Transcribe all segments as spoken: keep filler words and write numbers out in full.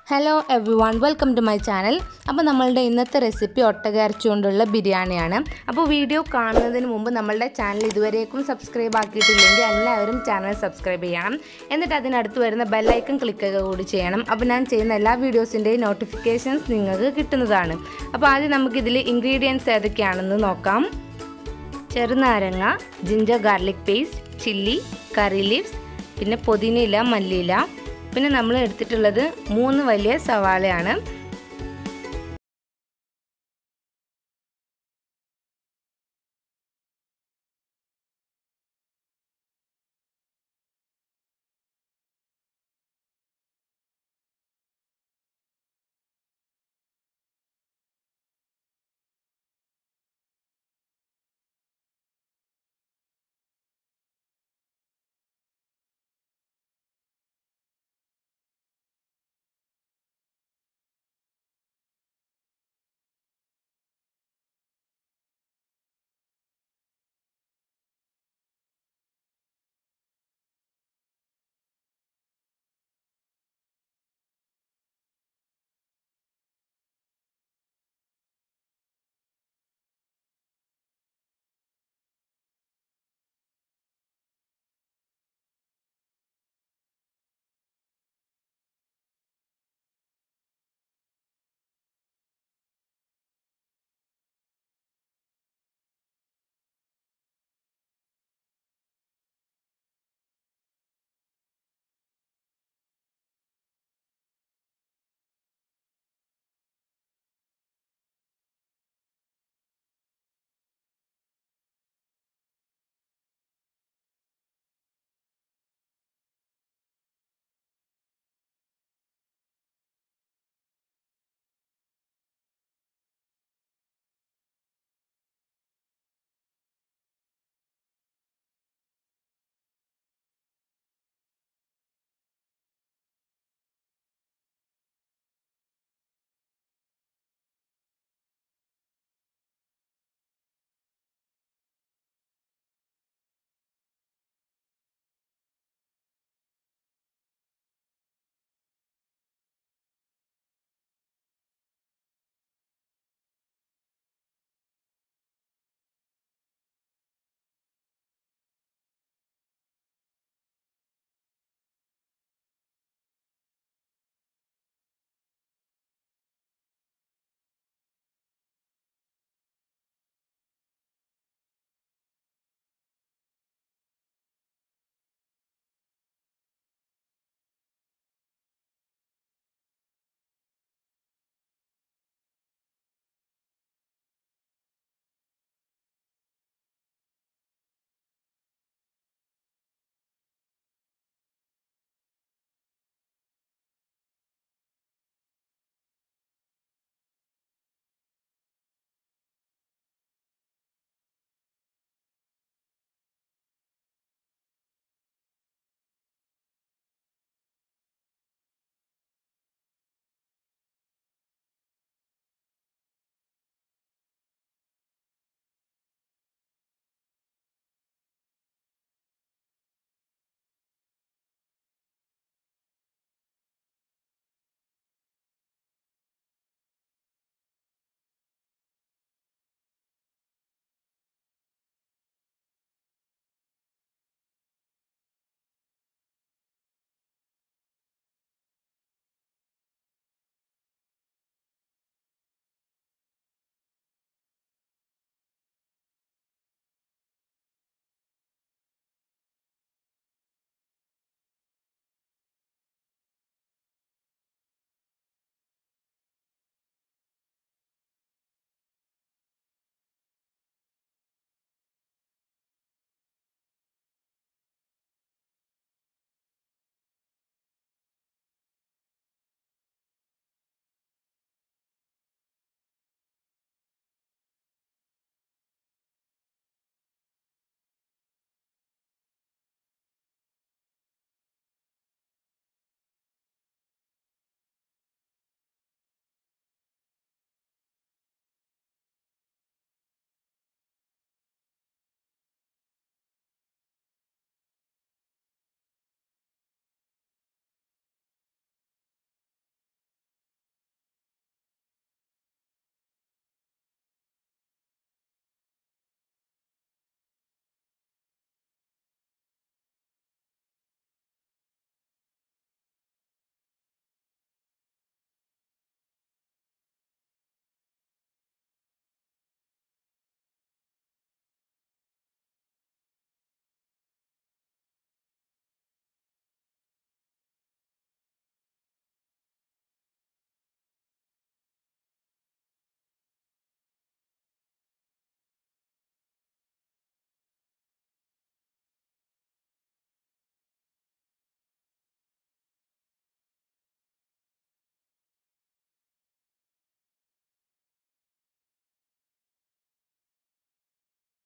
Hello everyone, welcome to my channel. അപ്പോൾ നമ്മളുടെ ഇന്നത്തെ റെസിപ്പി ഒട്ടക ഇറച്ചി കൊണ്ടുള്ള ബിരിയാണിയാണ്. അപ്പോൾ വീഡിയോ കാണുന്നതിന് മുമ്പ് നമ്മളുടെ ചാനൽ ഇതുവരേക്കും സബ്സ്ക്രൈബ് ആക്കിയിട്ടില്ലെങ്കിൽ എല്ലാവരും ചാനൽ സബ്സ്ക്രൈബ് ചെയ്യണം. എന്നിട്ട് അതിനടുത്ത് വരുന്ന ബെൽ ഐക്കൺ ക്ലിക്ക് ചെയ്യുക കൂടി ചെയ്യണം. അപ്പോൾ ഞാൻ ചെയ്യുന്ന എല്ലാ വീഡിയോസിൻ്റെയും നോട്ടിഫിക്കേഷൻസ് നിങ്ങൾക്ക് കിട്ടുന്നതാണ്. അപ്പോൾ ആദ്യം നമുക്ക് ഇതിൽ ഇൻഗ്രീഡിയൻസ് ഏതൊക്കെയാണെന്ന് നോക്കാം. ചെറുനാരങ്ങ, ginger garlic paste, chilli, curry leaves, പിന്നെ പുതിനയില, മല്ലിയില, പിന്നെ നമ്മൾ എടുത്തിട്ടുള്ളത് മൂന്ന് വലിയ സവാളയാണ്.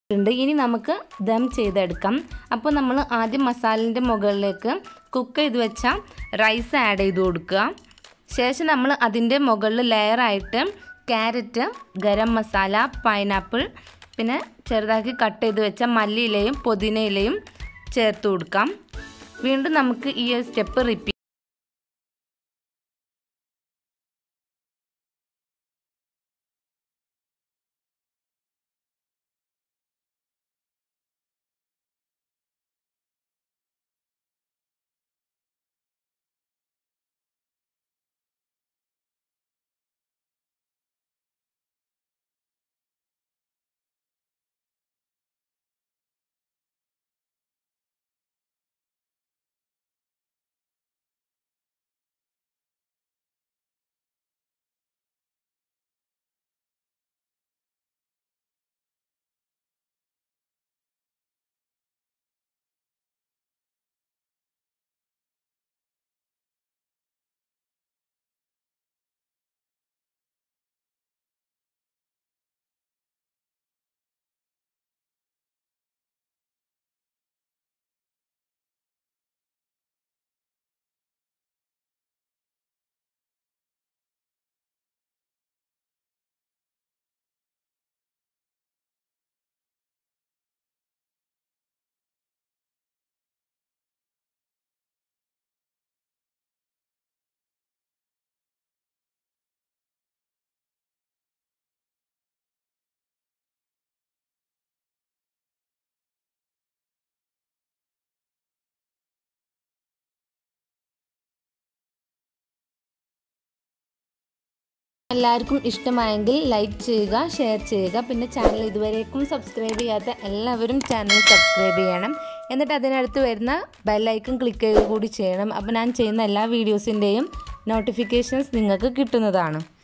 ഇനി നമുക്ക് ദം ചെയ്തെടുക്കാം. അപ്പോൾ നമ്മൾ ആദ്യം മസാലൻ്റെ മുകളിലേക്ക് കുക്ക് ചെയ്ത് വെച്ച റൈസ് ആഡ് ചെയ്ത് കൊടുക്കുക. ശേഷം നമ്മൾ അതിൻ്റെ മുകളിൽ ലെയറായിട്ട് ക്യാരറ്റ്, ഗരം മസാല, പൈനാപ്പിൾ, പിന്നെ ചെറുതാക്കി കട്ട് ചെയ്ത് വെച്ച മല്ലിയിലയും പുതിനയിലയും ചേർത്ത് കൊടുക്കാം. വീണ്ടും നമുക്ക് ഈ സ്റ്റെപ്പ് റിപ്പീറ്റ് എല്ലാവർക്കും ഇഷ്ടമായെങ്കിൽ ലൈക്ക് ചെയ്യുക, ഷെയർ ചെയ്യുക. പിന്നെ ചാനൽ ഇതുവരേക്കും സബ്സ്ക്രൈബ് ചെയ്യാത്ത എല്ലാവരും ചാനൽ സബ്സ്ക്രൈബ് ചെയ്യണം. എന്നിട്ട് അതിനടുത്ത് വരുന്ന ബെല്ലൈക്കൺ ക്ലിക്ക് ചെയ്യുക കൂടി ചെയ്യണം. അപ്പോൾ ഞാൻ ചെയ്യുന്ന എല്ലാ വീഡിയോസിൻ്റെയും നോട്ടിഫിക്കേഷൻസ് നിങ്ങൾക്ക് കിട്ടുന്നതാണ്.